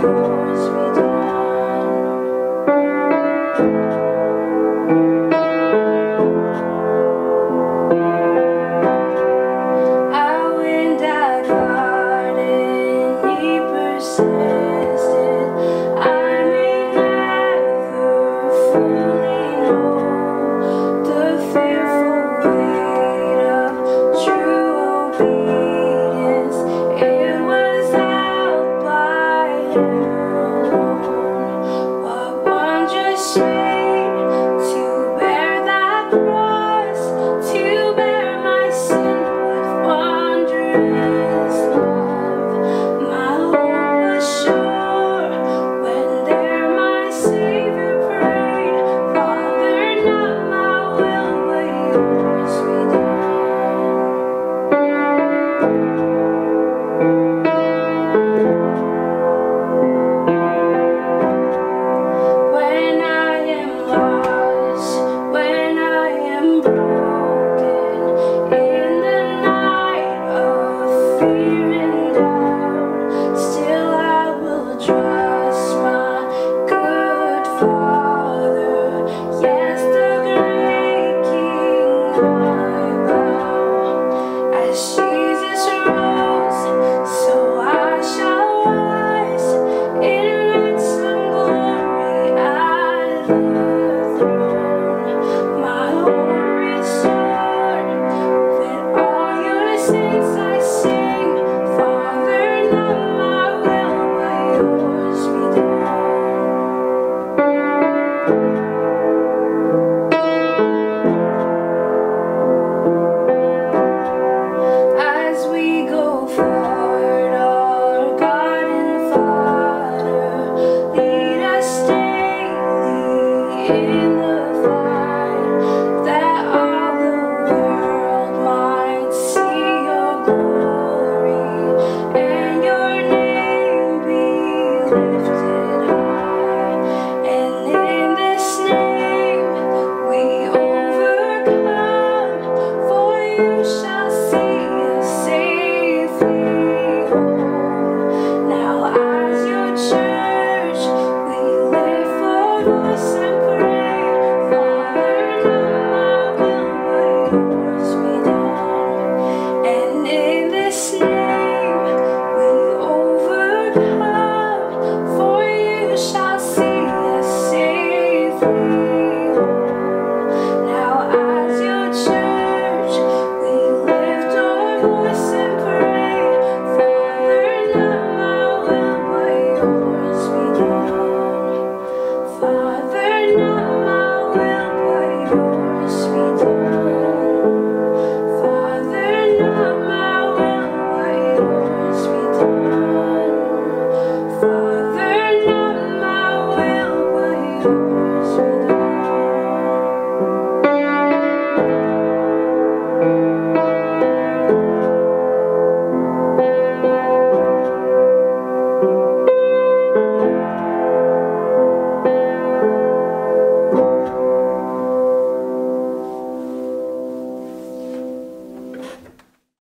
yours be done. I went that hard and he persisted. I may never fully know the fearful weight of true obedience. It was out by him alone. What wondrous shade to bear that cross, to bear my sin. What wondrous love. My hope was sure when there my Savior prayed, Father, not my will but yours be done. When I am lost, when I am broken, in the night of fear and doubt, still I will trust my good Father. Yes, the great King I bow. As Jesus rose, so I shall rise in ransom glory at the throne. My hope restored, with all your saints I sing, Father, not my will but yours be done. As we go forward, our God and Father, lead us daily in the fight, that all the world might see your glory and your name be lifted